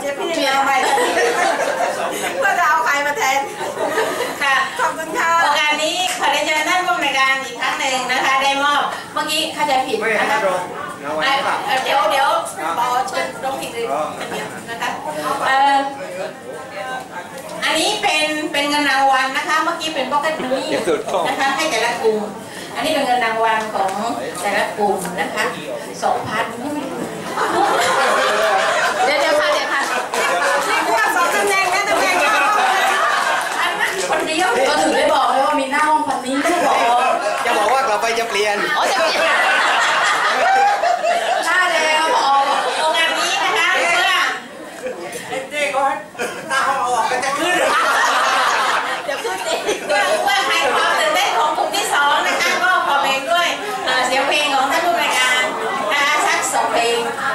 จะพี่เอาใหม่เพื่อจะเอาใครมาแทนค่ะขอบคุณค่ะโอกาสนี้ขอได้เชิญท่านผู้อำนวยการอีกครั้งหนึ่งนะคะได้มอบเมื่อกี้เข้าใจผิดนะคะเดี๋ยวขอเชิญร้องเพลงเลยนะคะอันนี้เป็นเงินรางวัลนะคะเมื่อกี้เป็นพ็อกเก็ตมันนี่นะคะให้แต่ละกลุ่มอันนี้เป็นเงินรางวัลของแต่ละกลุ่มนะคะ2,000เดี๋ยวค่ะนี่พวก2ตำแหน่งนะตำแหน่งอันนั้นคนเดียวก็ถึงได้บอกเลยว่ามีหน้าห้องพันนี้ไม่ได้บอกจะบอกว่ากลับไปจะเปลี่ยนจะเปลี่ยน